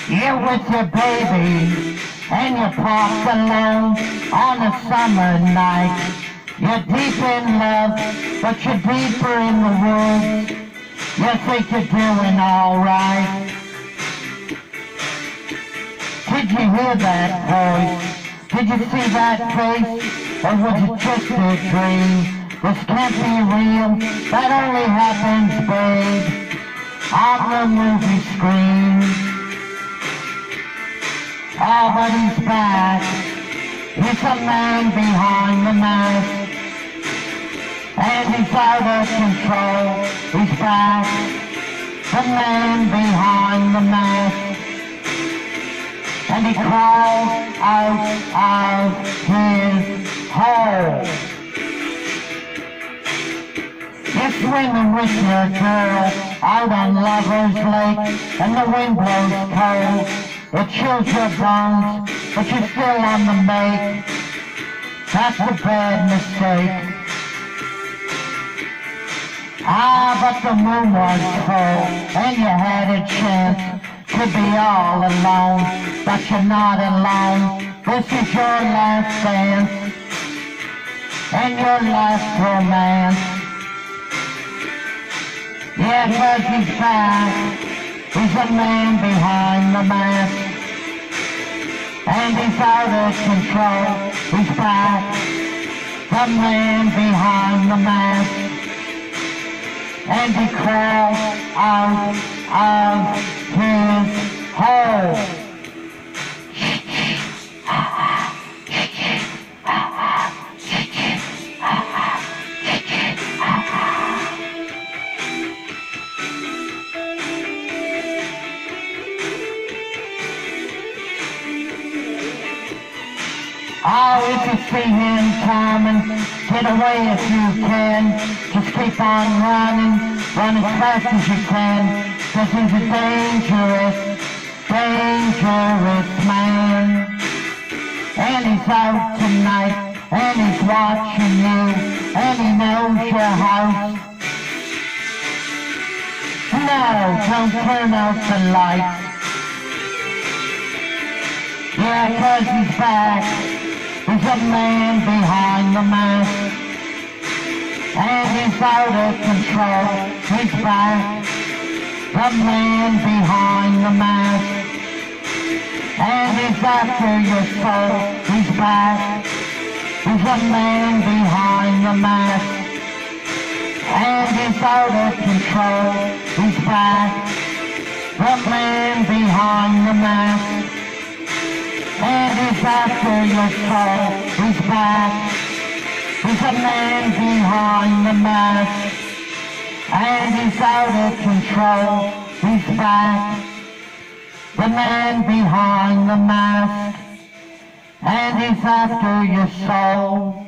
You're with your baby and you're parked alone on a summer night. You're deep in love, but you're deeper in the woods. You think you're doing alright. Did you hear that voice? Did you see that face? Or was it just a dream? This can't be real, that only happens, babe, on the movie screen. Oh, but he's back. He's a man behind the mask. And he's out of control. He's back. The man behind the mask. And he crawls out of his hole. You're swimming with your girl out on Lover's Lake, and the wind blows cold. It chills your bones, but you're still on the make. That's a bad mistake. Ah, but the moon was full, and you had a chance to be all alone. But you're not alone. This is your last dance, and your last romance. Yeah, 'cause he's back. He's a man behind the mask. And he's out of control. He's back. The man behind the mask. And he crawls out of his hole. Oh, if you see him coming, get away if you can. Just keep on running, run as fast as you can. 'Cause he's a dangerous, dangerous man. And he's out tonight, and he's watching you, and he knows your house. No, don't turn out the lights. Yeah, 'cause he's back. He's a man behind the mask. And he's out of control. He's back. The man behind the mask. And he's after your soul. He's back. He's a man behind the mask. And he's out of control. He's back. The man behind the mask. And he's after your soul. He's back. He's a man behind the mask. And he's out of control. He's back. The man behind the mask. And he's after your soul.